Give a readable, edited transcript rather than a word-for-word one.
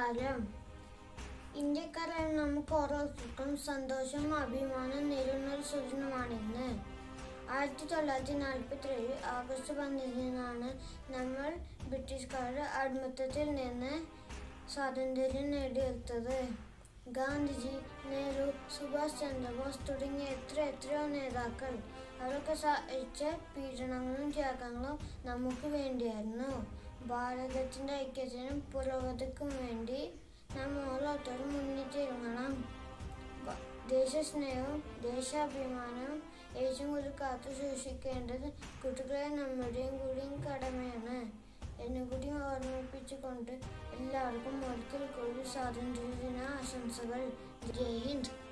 നമസ്കാരം. ഇന്ത്യക്കാരായ നമുക്ക് ഓരോരുത്തർക്കും സന്തോഷവും അഭിമാനവും നേരുന്നൊരു സുദിനമാണിന്ന്. 1947 ആഗസ്റ്റ് 15-നാണ് നമ്മൾ ബ്രിട്ടീഷുകാരുടെ അടിമത്തത്തിൽ നിന്ന് സ്വാതന്ത്ര്യം നേടിയെടുത്തത്. ഗാന്ധിജി, നെഹ്റു, സുഭാഷ് ചന്ദ്രബോസ് തുടങ്ങിയ എത്രയോ നേതാക്കൾ അവരൊക്കെ സഹിച്ച പീഡനങ്ങളും ത്യാഗങ്ങളും നമുക്ക് വേണ്ടിയായിരുന്നു. ഭാരതത്തിന്റെ ഐക്യത്തിനും പുരോഗതിക്കും വേണ്ടി നാം ഓരോരുത്തരും മുന്നിട്ടിറങ്ങണം. ദേശസ്നേഹവും ദേശാഭിമാനവും ഏറ്റവും കൂടുതൽ കാത്തു സൂക്ഷിക്കേണ്ടത് കുട്ടികളെ നമ്മുടെയും കൂടിയും കടമയാണ് എന്നു കൂടി ഓർമ്മിപ്പിച്ചുകൊണ്ട് എല്ലാവർക്കും ഒരിക്കൽ കൂടി സ്വാതന്ത്ര്യദിന ആശംസകൾ. ജയ് ഹിന്ദ്.